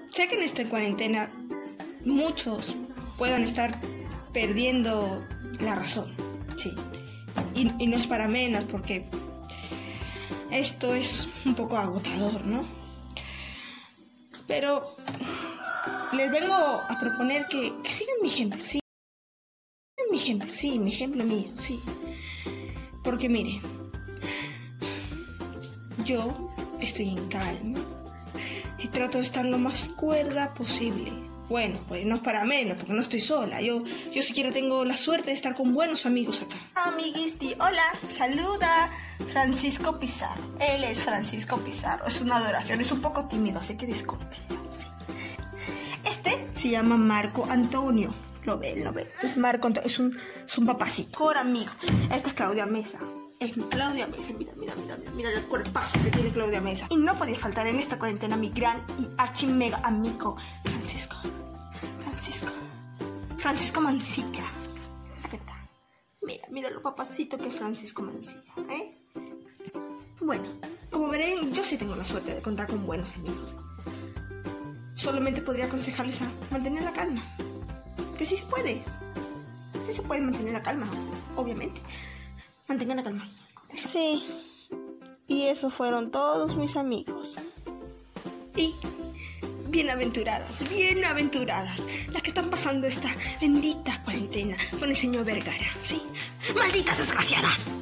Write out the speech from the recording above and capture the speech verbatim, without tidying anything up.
sé que en esta cuarentena muchos puedan estar perdiendo la razón, sí. Y, y no es para menos, porque esto es un poco agotador, ¿no? Pero les vengo a proponer que, que sigan mi ejemplo, sí. Mi ejemplo, sí, mi ejemplo mío, sí. Porque miren, yo estoy en calma y trato de estar lo más cuerda posible. Bueno, pues no es para menos, porque no estoy sola. Yo, yo siquiera tengo la suerte de estar con buenos amigos acá. Amiguisti, hola, saluda Francisco Pizarro. Él es Francisco Pizarro, es una adoración, es un poco tímido, así que discúlpenlo. Sí. Este se llama Marco Antonio. Lo ven, lo ven. Es Marco Antonio, es un, es un papacito. Por amigo. Esta es Claudia Mesa. Es Claudia Mesa, mira, mira, mira, mira, mira el cuerpazo que tiene Claudia Mesa. Y no podía faltar en esta cuarentena mi gran y archi mega amigo, Francisco. Francisco. Francisco Mancilla. Aquí está. Mira, mira lo papacito que es Francisco Mancilla, ¿eh? Bueno, como verán, yo sí tengo la suerte de contar con buenos amigos. Solamente podría aconsejarles a mantener la calma. Que sí se puede. Sí se puede mantener la calma, obviamente. Mantengan la calma. Sí. Y esos fueron todos mis amigos. Y bienaventuradas, bienaventuradas, las que están pasando esta bendita cuarentena con el señor Vergara, ¿sí? ¡Malditas desgraciadas!